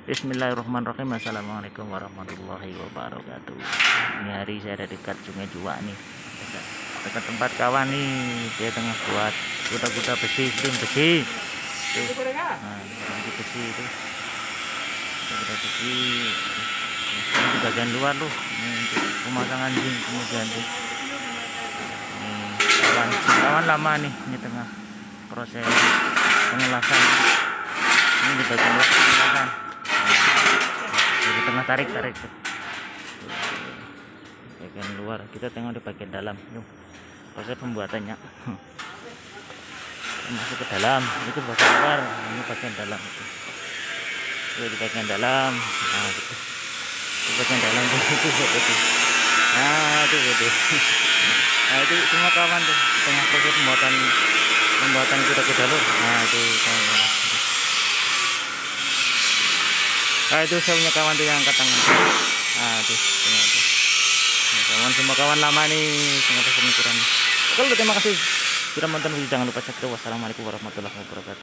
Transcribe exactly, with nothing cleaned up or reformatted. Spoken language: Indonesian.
Bismillahirrahmanirrahim. Assalamualaikum warahmatullahi wabarakatuh. Ini hari saya ada dekat Sungai Juak nih, dekat, dekat tempat kawan nih. Dia tengah buat kuda-kuda besi, tim besi. Tuh. Nah, kuda besi itu, kuda besi. Ini di bagian luar loh. Ini untuk pemasangan anjing, kemudian tuh. Ini kawan, kawan lama nih, ini tengah proses pengelasan. Ini di bagian luar pengelasan. Di tengah tarik tarik tuh. Bagian luar, kita tengok di bagian dalam. Yuk, proses pembuatannya. Masuk ke dalam, itu bagian luar, ini bagian dalam itu. Itu di bagian dalam. Nah, gitu. Di bagian dalam tuh itu itu. Nah, itu itu. Nah, itu semua kawan tuh di tengah proses pembuatan pembuatan kuda-kuda loh. Nah, itu kawan-kawan. Nah, itu saya punya kawan tuh yang angkat tangan. Nah, itu semua itu. Nah, kawan semua kawan lama nih, semua pemikiran. Kalau terima kasih sudah menonton video, jangan lupa subscribe. Wassalamualaikum warahmatullahi wabarakatuh.